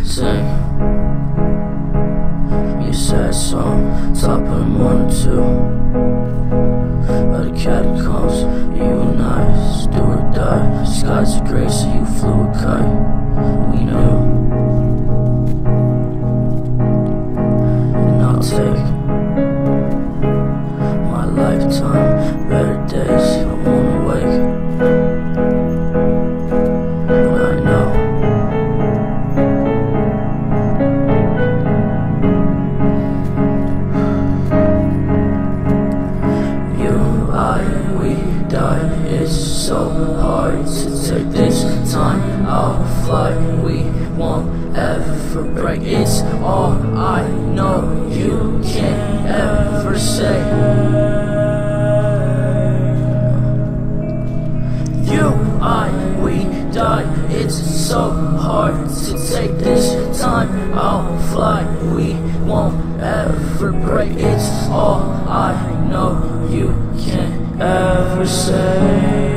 Sing your sad song, top of the morning too. By the catacombs, you and I, do or die. Skies are gray, so you flew a kite. We knew. And I'll take my lifetime, better days, I won't awake. But I know we die. It's so hard to take this time. I'll fly, we won't ever break. It's all I know, you can't ever say. We die. It's so hard to take this time. I'll fly, we won't ever break. It's all I know, you can't ever say.